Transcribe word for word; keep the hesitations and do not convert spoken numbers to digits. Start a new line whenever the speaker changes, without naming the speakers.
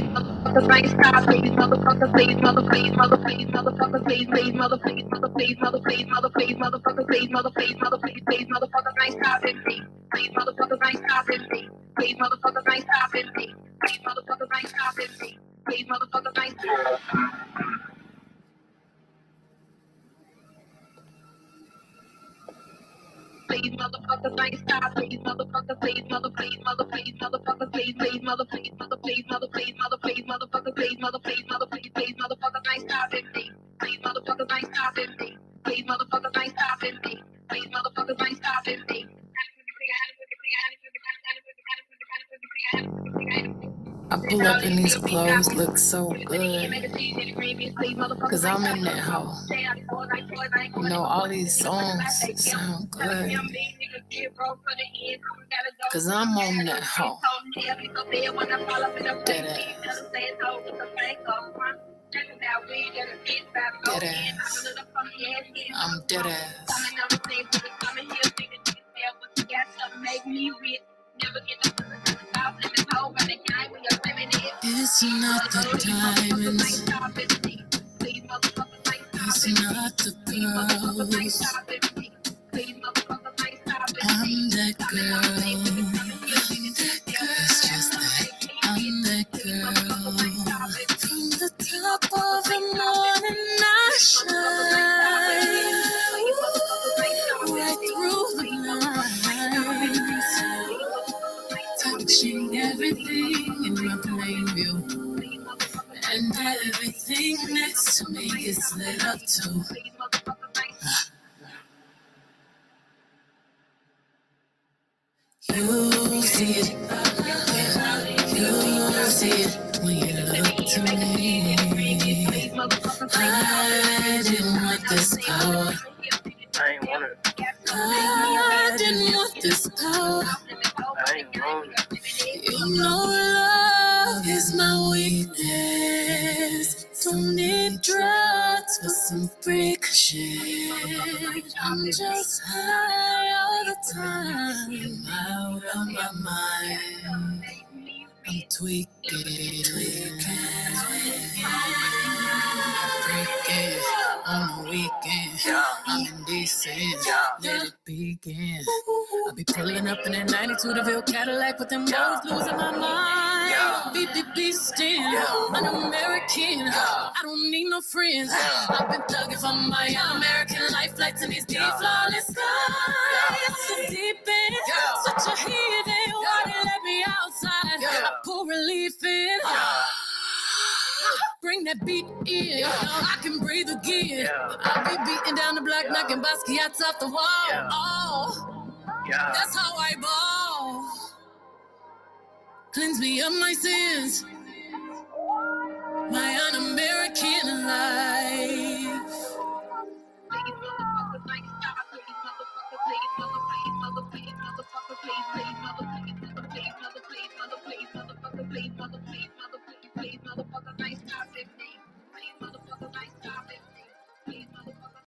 Please, motherfucker, please, mother, please, mother, please, motherfucker, please, please, mother, please, mother, please, mother, please, mother, please, motherfucker, please, mother, please, mother, please, please, motherfucker, ain't stopping me. Please, motherfucker, ain't stopping me. Please, motherfucker, ain't stopping me. Please, motherfucker, ain't stopping me. Please, motherfucker, ain't stopping me. Please, motherfuckers, ain't stop. Please, motherfucker, please, mother, please, mother, please, motherfucker, please, please, mother, please, mother, please, mother, please, mother, please, motherfucker, please, mother, please, mother, please, please, motherfuckers, ain't stopping me. Please, motherfuckers, ain't stopping me. Please, motherfuckers, ain't stopping me. Please, motherfuckers, ain't stopping me.
I pull up in these clothes, look so good, cause I'm in that hoe. You know, all these songs sound good, cause I'm on that hoe. Dead ass. Dead ass. I'm dead ass. It's not the diamonds, it's not the pearls. I'm that girl. It's just that I'm that girl. From the top of the morning I shine, right through the night, touching everything in my plain view. And everything next to me gets lit up too. You see it, you see it when you look to me. I didn't want this power.
I ain't want it.
I didn't want this power.
I ain't want it.
You know love is my weakness. Don't need drugs for some freak shit. I'm just high all the time, out of my mind. I'm tweaking, tweaking, freaking on the weekend. I'm indecent, let it begin. I be pulling up in that ninety-two DeVille Cadillac with them boys losing my mind. Beep, beep, beastin', an American. I don't need no friends. I've been thugging for my American life, flights in these deep flawless skies. So deep in, such a heathen. Why they let me outside? I pull relief in. Bring that beat in, I can breathe again. I be beating down the block, knocking Basquiat's off the wall. Oh, that's how I ball. Cleanse me of my sins, my